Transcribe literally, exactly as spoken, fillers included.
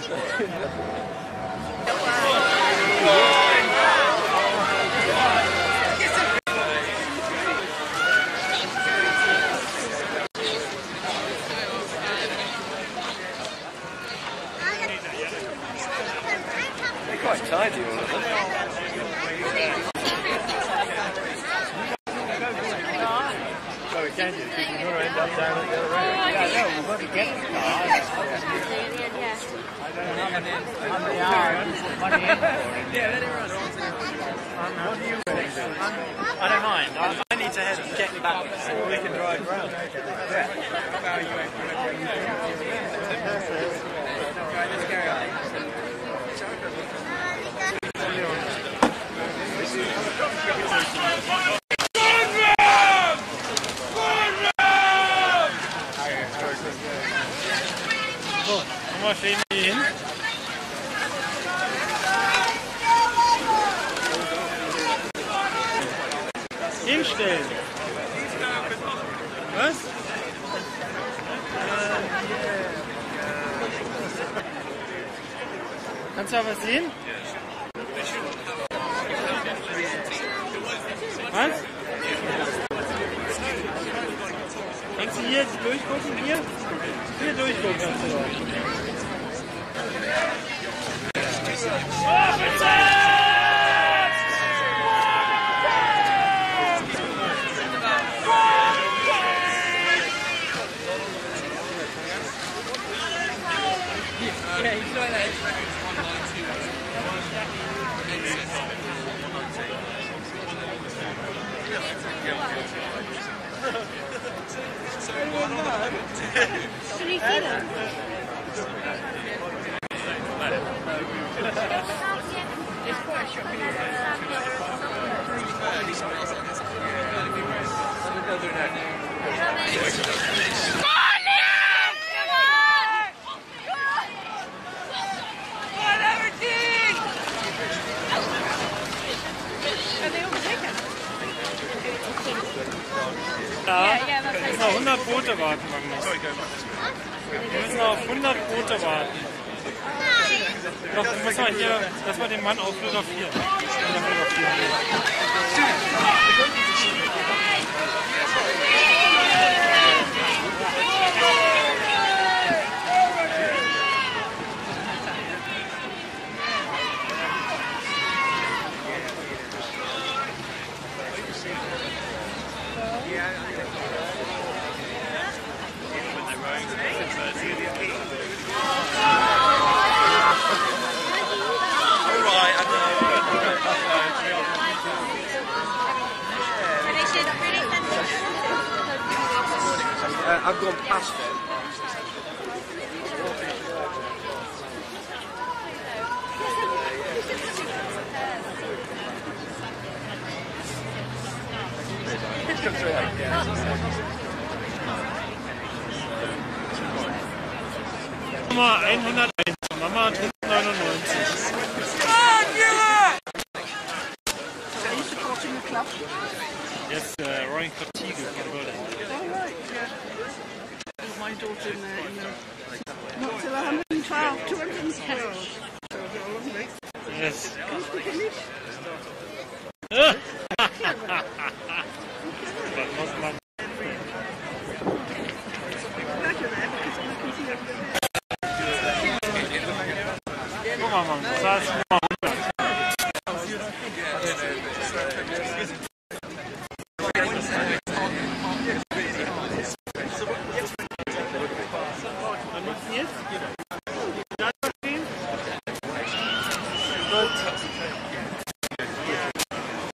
They're quite tidy, all of them. So we can do, because we're going to end up down at the other end. Yeah, no, we've got to get the car. I don't know how many, how many hours is the money in for it. Yeah, let it run. What do you think? I don't mind. I, I need to head and get back so we can drive around. Yeah. Right, let's carry on. So, nochmal stehen wir hier hin. Hinstellen. Was? Kannst du da was sehen? Was? Kannst du hier durchgucken? Hier? Hier durchgucken kannst du doch. Can you see them? It's quite shocking. Ja, wir müssen auf hundert Boote warten, Magnus. Wir müssen auf hundert Boote warten. Doch, du musst mal hier, dass wir den Mann auch fotografieren. Uh, I've gone past it. Nummer hunderteins, Mama hat hundertneunundneunzig. Are you supporting the club? Yes, uh, Rowing Club Teagle from Berlin. Oh, right, yeah. My daughter in there, in the, not till one hundred twelve, two hundred twelve. So I've got a long way. Yes. Can you speak English? But most of my Guck mal, Mann, das heißt Nummer hundert.